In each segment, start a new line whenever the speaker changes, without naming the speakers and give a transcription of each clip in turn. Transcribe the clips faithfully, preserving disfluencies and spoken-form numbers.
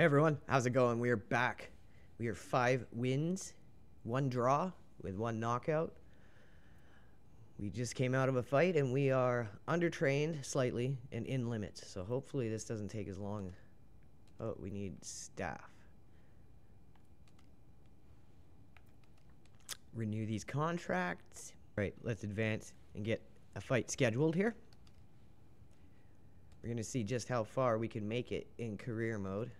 Hey everyone, how's it going? We are back. We are five wins, one draw with one knockout. We just came out of a fight and we are undertrained slightly and in limits. So hopefully this doesn't take as long. Oh, we need staff. Renew these contracts. Right, let's advance and get a fight scheduled here. We're gonna see just how far we can make it in career mode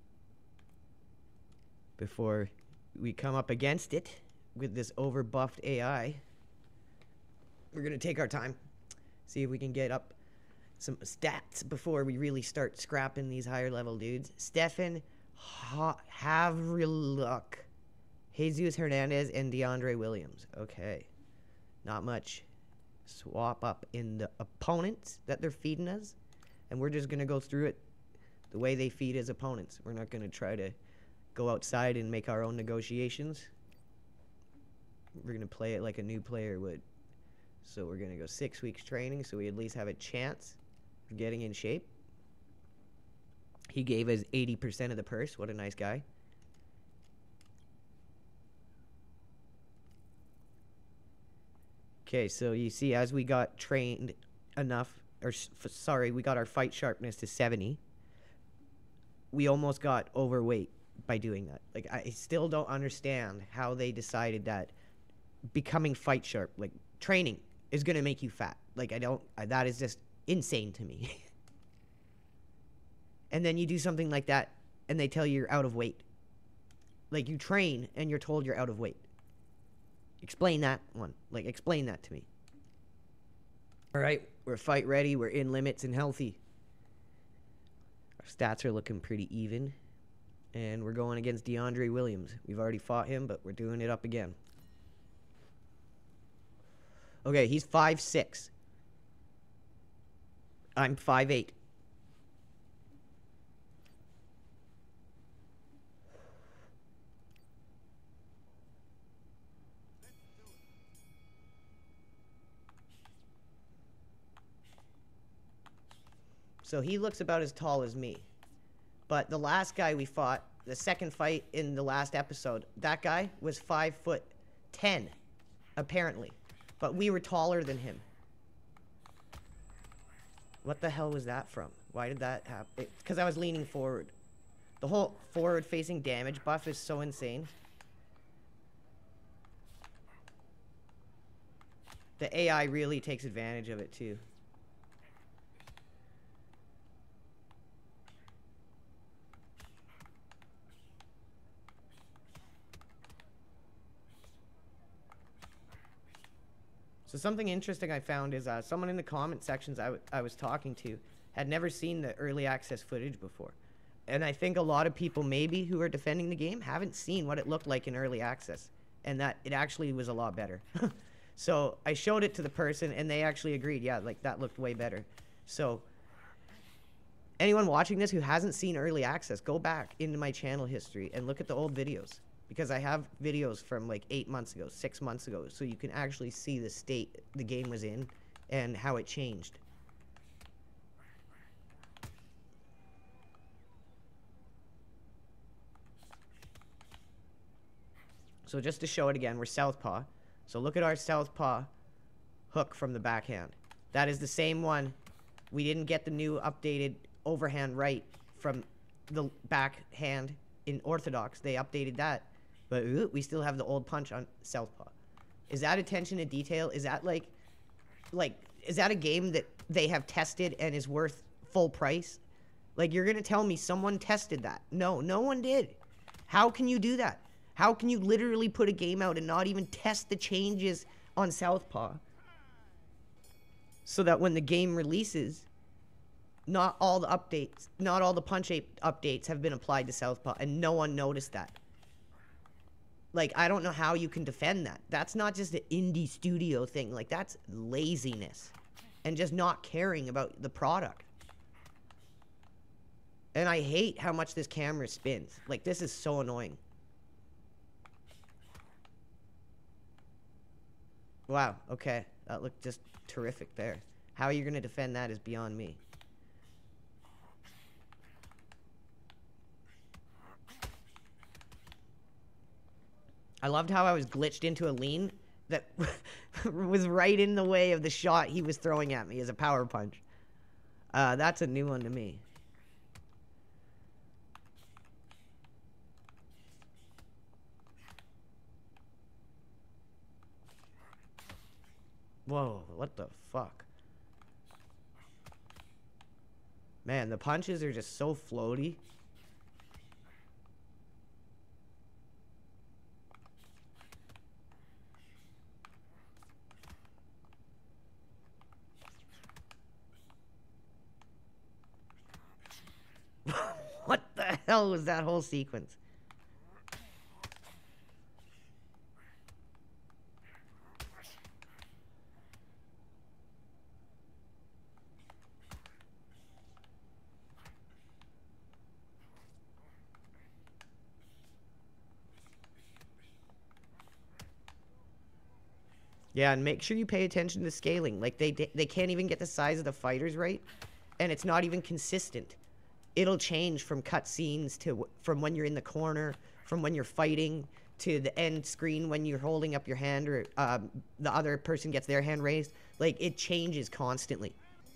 before we come up against it with this overbuffed A I. We're gonna take our time, see if we can get up some stats before we really start scrapping these higher level dudes. Stefan ha Havrilluk, Jesus Hernandez, and DeAndre Williams. Okay, not much swap up in the opponents that they're feeding us, and we're just gonna go through it the way they feed his opponents. We're not gonna try to go outside and make our own negotiations. We're gonna play it like a new player would. So we're gonna go six weeks training so we at least have a chance of getting in shape. He gave us eighty percent of the purse. What a nice guy. Okay, so you see, as we got trained enough, or sorry, we got our fight sharpness to seventy. We almost got overweight by doing that. Like, I still don't understand how they decided that becoming fight sharp, like training, is gonna make you fat. Like, I don't, I, that is just insane to me. And then you do something like that and they tell you you're out of weight. Like, you train and you're told you're out of weight. Explain that one. Like, explain that to me. All right, we're fight ready, we're in limits and healthy. Our stats are looking pretty even. And we're going against DeAndre Williams. We've already fought him, but we're doing it up again. Okay, he's five six. I'm five eight. So he looks about as tall as me. But the last guy we fought, the second fight in the last episode, that guy was five foot ten, apparently. But we were taller than him. What the hell was that from? Why did that happen? Because I was leaning forward. The whole forward-facing damage buff is so insane. The A I really takes advantage of it, too. So something interesting I found is uh, someone in the comment sections I, w I was talking to had never seen the early access footage before. And I think a lot of people maybe who are defending the game haven't seen what it looked like in early access. And that it actually was a lot better. So I showed it to the person and they actually agreed. Yeah, like that looked way better. So anyone watching this who hasn't seen early access, go back into my channel history and look at the old videos. Because I have videos from like eight months ago, six months ago, so you can actually see the state the game was in and how it changed. So just to show it again, we're southpaw. So look at our southpaw hook from the backhand. That is the same one. We didn't get the new updated overhand right from the backhand in Orthodox. They updated that. But uh, we still have the old punch on southpaw. Is that attention to detail? Is that like, like, is that a game that they have tested and is worth full price? Like, you're gonna tell me someone tested that? No, no one did. How can you do that? How can you literally put a game out and not even test the changes on southpaw? So that when the game releases, not all the updates, not all the punch ape updates have been applied to southpaw, and no one noticed that. Like, I don't know how you can defend that. That's not just an indie studio thing. Like, that's laziness. And just not caring about the product. And I hate how much this camera spins. Like, this is so annoying. Wow, okay. That looked just terrific there. How you're going to defend that is beyond me. I loved how I was glitched into a lean that was right in the way of the shot he was throwing at me as a power punch. Uh, that's a new one to me. Whoa, what the fuck? Man, the punches are just so floaty. What the hell was that whole sequence? Yeah, and make sure you pay attention to scaling. Like, they they can't even get the size of the fighters right, and it's not even consistent. It'll change from cutscenes to from when you're in the corner, from when you're fighting, to the end screen when you're holding up your hand, or um, the other person gets their hand raised. Like, it changes constantly.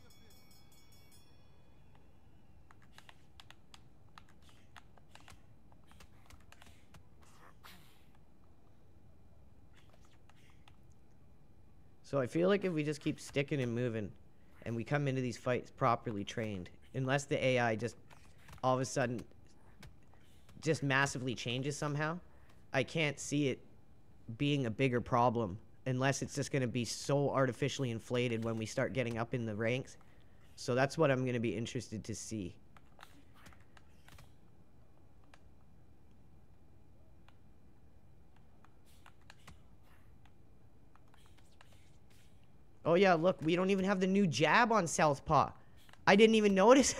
So I feel like if we just keep sticking and moving, and we come into these fights properly trained, unless the A I just all of a sudden just massively changes somehow, I can't see it being a bigger problem unless it's just going to be so artificially inflated when we start getting up in the ranks. So that's what I'm going to be interested to see. Oh yeah, look, we don't even have the new jab on Southpaw. I didn't even notice.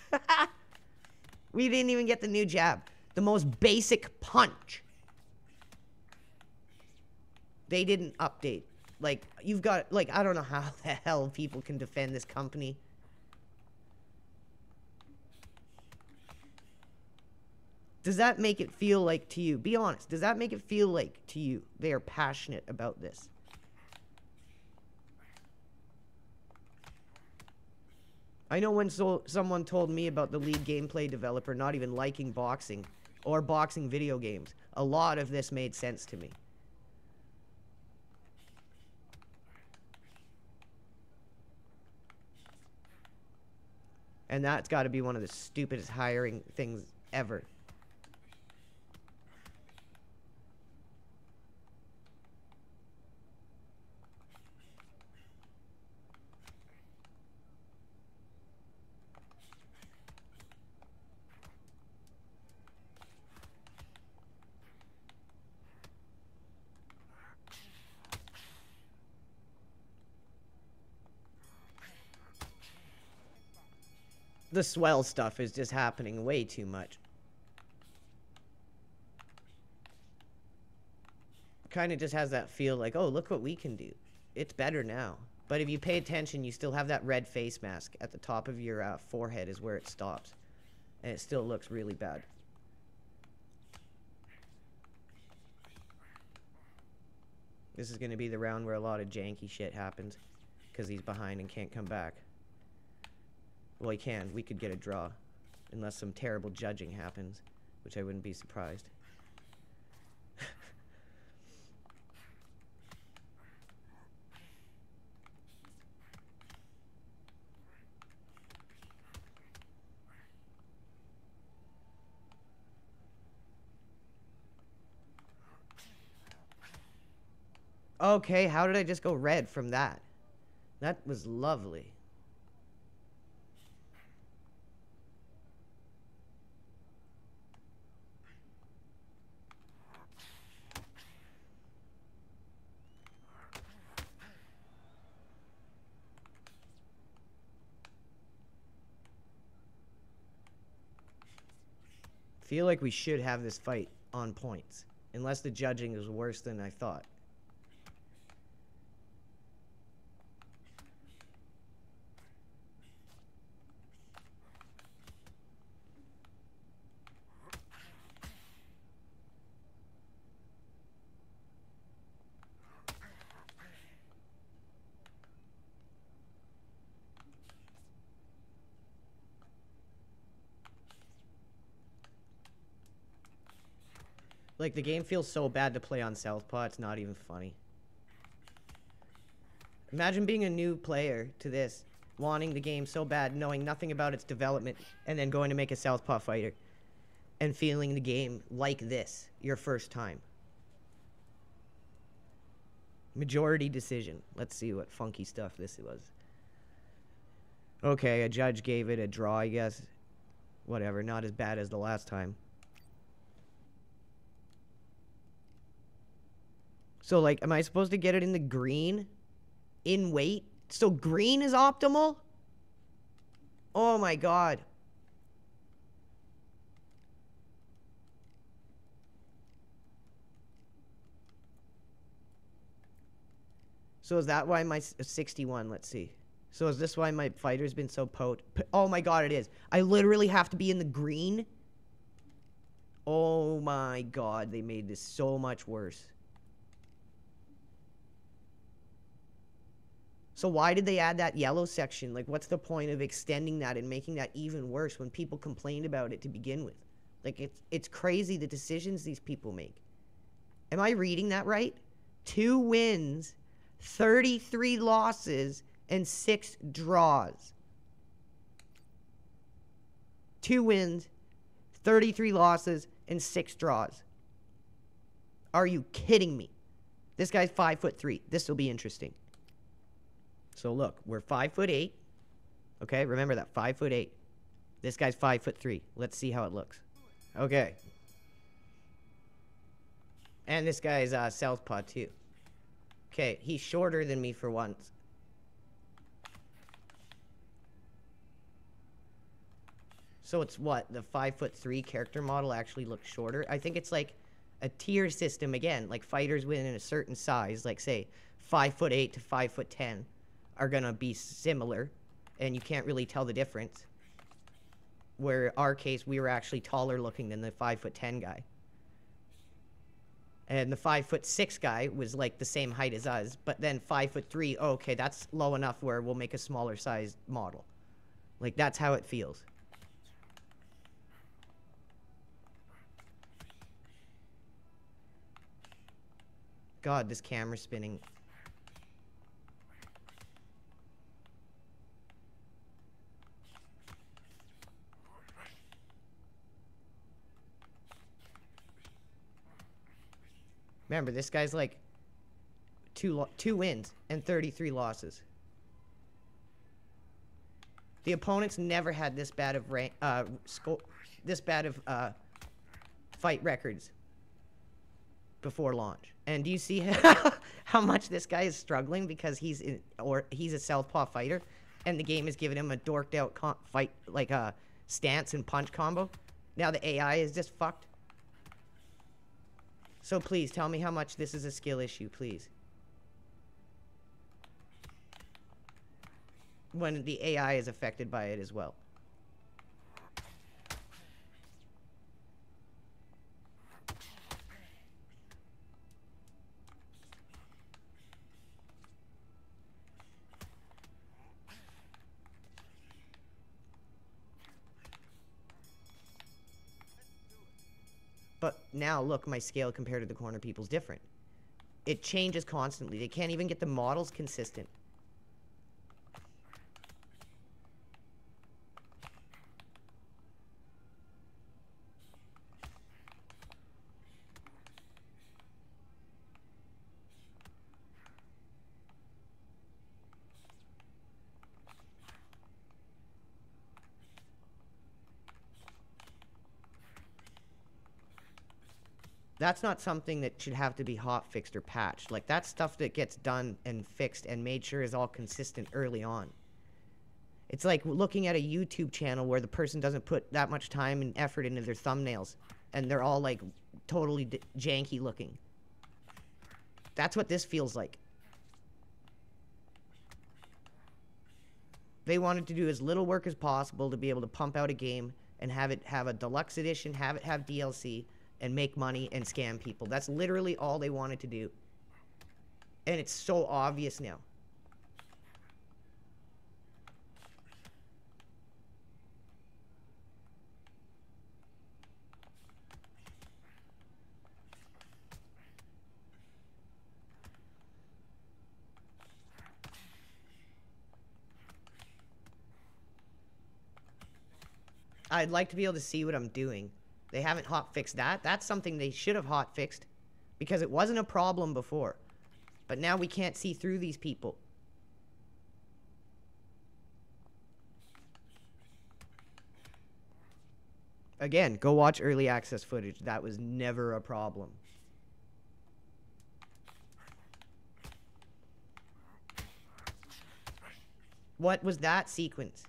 We didn't even get the new jab. The most basic punch. They didn't update. Like, you've got, like, I don't know how the hell people can defend this company. Does that make it feel like to you? Be honest. Does that make it feel like to you they are passionate about this? I know when so someone told me about the lead gameplay developer not even liking boxing or boxing video games, a lot of this made sense to me. And that's got to be one of the stupidest hiring things ever. The swell stuff is just happening way too much. Kind of just has that feel like, oh, look what we can do. It's better now. But if you pay attention, you still have that red face mask at the top of your uh, forehead is where it stops. And it still looks really bad. This is going to be the round where a lot of janky shit happens. Because he's behind and can't come back. Well, he can. We could get a draw. Unless some terrible judging happens. Which I wouldn't be surprised. Okay, how did I just go red from that? That was lovely. Feel like we should have this fight on points. Unless the judging is worse than I thought. Like, the game feels so bad to play on Southpaw, it's not even funny. Imagine being a new player to this, wanting the game so bad, knowing nothing about its development, and then going to make a Southpaw fighter, and feeling the game like this, your first time. Majority decision. Let's see what funky stuff this was. Okay, a judge gave it a draw, I guess. Whatever, not as bad as the last time. So, like, am I supposed to get it in the green? In weight? So green is optimal? Oh my god. So is that why my sixty-one, let's see. So is this why my fighter's been so pot? Oh my god, it is. I literally have to be in the green? Oh my god, they made this so much worse. So why did they add that yellow section? Like, what's the point of extending that and making that even worse when people complained about it to begin with? Like, it's, it's crazy the decisions these people make. Am I reading that right? Two wins, thirty-three losses, and six draws. Two wins, thirty-three losses, and six draws. Are you kidding me? This guy's five foot three. This will be interesting. So look, we're five foot eight. Okay, remember that, five foot eight. This guy's five foot three. Let's see how it looks. Okay. And this guy's uh, southpaw too. Okay, he's shorter than me for once. So it's what, the five foot three character model actually looks shorter? I think it's like a tier system again, like fighters within a certain size, like say five foot eight to five foot ten. Are gonna be similar, and you can't really tell the difference. Where our case, we were actually taller looking than the five foot ten guy, and the five foot six guy was like the same height as us. But then five foot three, oh, okay, that's low enough where we'll make a smaller sized model. Like that's how it feels. God, this camera's spinning. Remember, this guy's like two two wins and thirty-three losses. The opponents never had this bad of rank, uh, sco this bad of uh, fight records before launch. And do you see how much this guy is struggling because he's in, or he's a southpaw fighter, and the game is giving him a dorked out con fight like a stance and punch combo. Now the A I is just fucked. So please, tell me how much this is a skill issue, please. When the A I is affected by it as well. But now, look, my scale compared to the corner people's different. It changes constantly. They can't even get the models consistent. That's not something that should have to be hot fixed or patched. Like, that's stuff that gets done and fixed and made sure is all consistent early on. It's like looking at a YouTube channel where the person doesn't put that much time and effort into their thumbnails, and they're all, like, totally d janky looking. That's what this feels like. They wanted to do as little work as possible to be able to pump out a game and have it have a deluxe edition, have it have D L C, and make money and scam people. That's literally all they wanted to do. And it's so obvious now. I'd like to be able to see what I'm doing. They haven't hot fixed that. That's something they should have hot fixed because it wasn't a problem before. But now we can't see through these people. Again, go watch early access footage. That was never a problem. What was that sequence?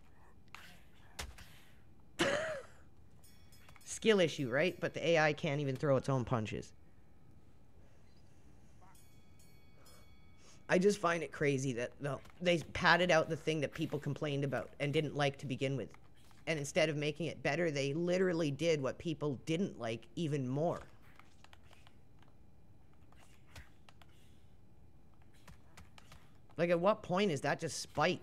Skill issue, right? But the A I can't even throw its own punches. I just find it crazy that no, they padded out the thing that people complained about and didn't like to begin with. And instead of making it better, they literally did what people didn't like even more. Like, at what point is that just spite?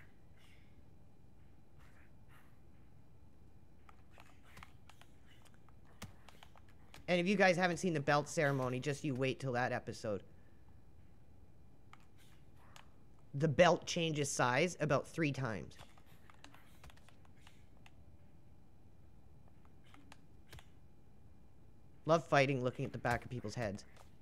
And if you guys haven't seen the belt ceremony, just you wait till that episode. The belt changes size about three times. Love fighting, looking at the back of people's heads.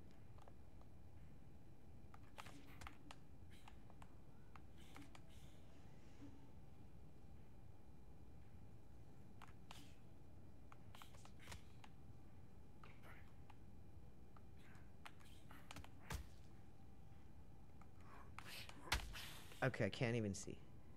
Okay, I can't even see.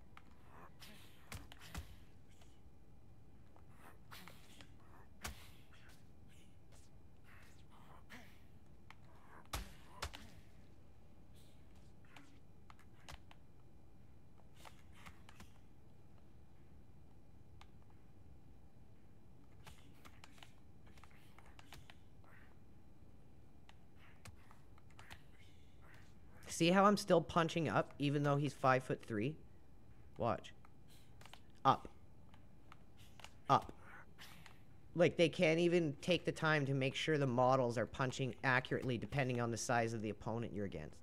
See how I'm still punching up even though he's five foot three? Watch. Up. Up. Like, they can't even take the time to make sure the models are punching accurately depending on the size of the opponent you're against.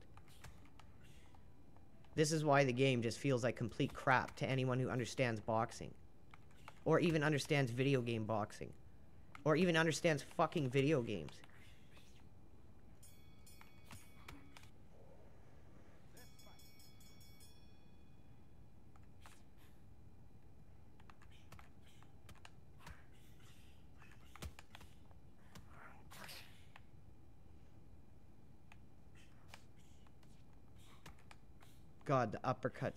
This is why the game just feels like complete crap to anyone who understands boxing. Or even understands video game boxing. Or even understands fucking video games. God, the uppercuts.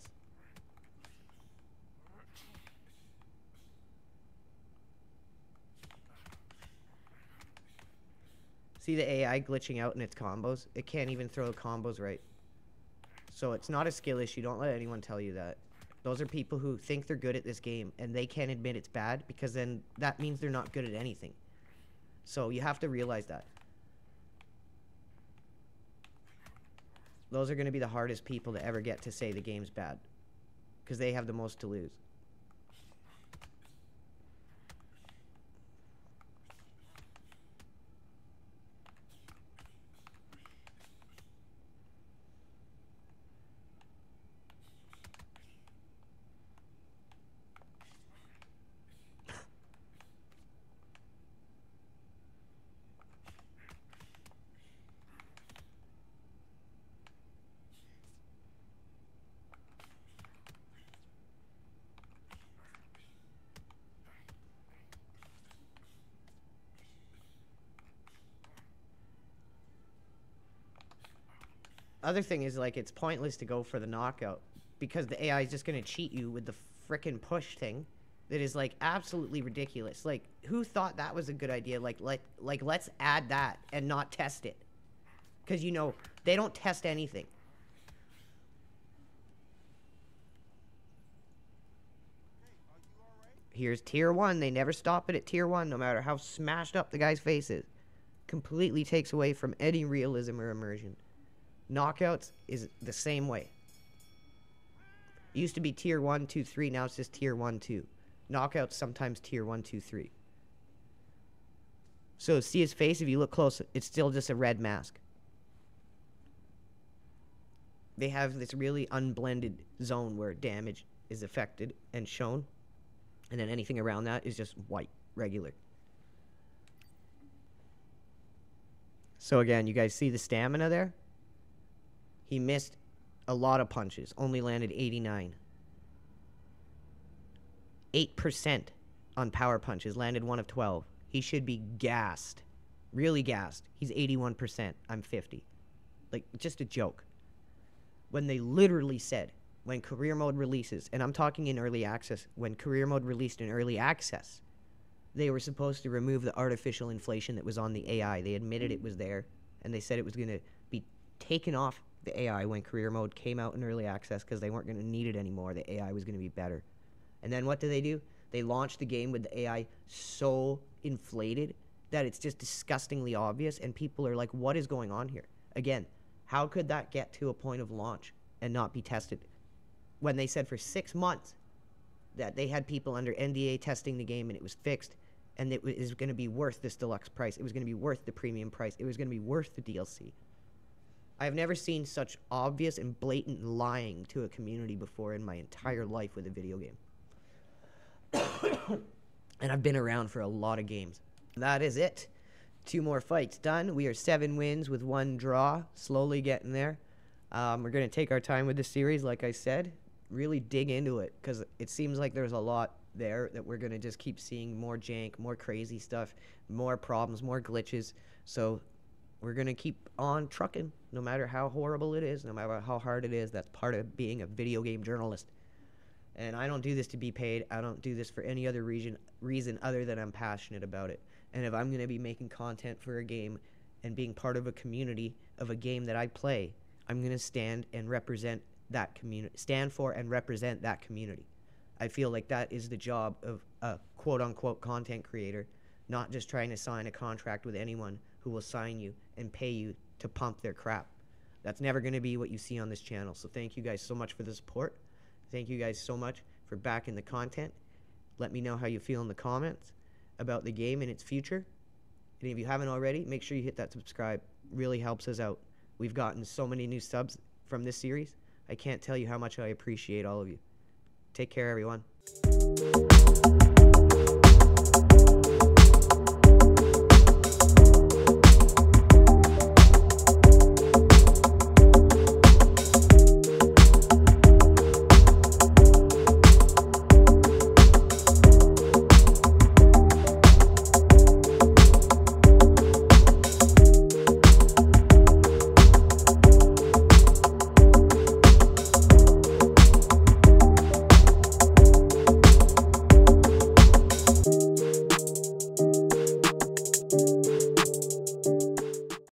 See the A I glitching out in its combos? It can't even throw combos right. So it's not a skill issue. Don't let anyone tell you that. Those are people who think they're good at this game, and they can't admit it's bad, because then that means they're not good at anything. So you have to realize that. Those are going to be the hardest people to ever get to say the game's bad. Because they have the most to lose. Other thing is, like, it's pointless to go for the knockout because the A I is just going to cheat you with the frickin' push thing that is, like, absolutely ridiculous. Like, who thought that was a good idea? Like, like, like let's add that and not test it. Because, you know, they don't test anything. Here's tier one. They never stop it at tier one, no matter how smashed up the guy's face is. Completely takes away from any realism or immersion. Knockouts is the same way. It used to be tier one, two, three. Now it's just tier one, two. Knockouts sometimes tier one, two, three. So see his face? If you look close, it's still just a red mask. They have this really unblended zone where damage is affected and shown. And then anything around that is just white, regular. So again, you guys see the stamina there? He missed a lot of punches, only landed eighty-nine. eight percent on power punches, landed one of twelve. He should be gassed. Really gassed. He's eighty-one percent. I'm fifty. Like, just a joke. When they literally said, when career mode releases, and I'm talking in early access, when career mode released in early access, they were supposed to remove the artificial inflation that was on the A I. They admitted it was there, and they said it was going to be taken off the A I when career mode came out in early access because they weren't going to need it anymore. The A I was going to be better. And then what did they do? They launched the game with the A I so inflated that it's just disgustingly obvious, and people are like, what is going on here? Again, how could that get to a point of launch and not be tested? When they said for six months that they had people under N D A testing the game and it was fixed, and it was going to be worth this deluxe price. It was going to be worth the premium price. It was going to be worth the D L C. I have never seen such obvious and blatant lying to a community before in my entire life with a video game. And I've been around for a lot of games. That is it. Two more fights done. We are seven wins with one draw. Slowly getting there. Um, we're going to take our time with this series, like I said. Really dig into it, because it seems like there's a lot there that we're going to just keep seeing more jank, more crazy stuff, more problems, more glitches. So we're going to keep on trucking, no matter how horrible it is, no matter how hard it is. That's part of being a video game journalist. And I don't do this to be paid. I don't do this for any other reason, reason other than I'm passionate about it. And if I'm going to be making content for a game and being part of a community of a game that I play, I'm going to stand and represent that community, stand for and represent that community. I feel like that is the job of a quote-unquote content creator, not just trying to sign a contract with anyone who will sign you and pay you to pump their crap. That's never going to be what you see on this channel. So thank you guys so much for the support. Thank you guys so much for backing the content. Let me know how you feel in the comments about the game and its future. And if you haven't already, make sure you hit that subscribe. Really helps us out. We've gotten so many new subs from this series. I can't tell you how much I appreciate all of you. Take care, everyone.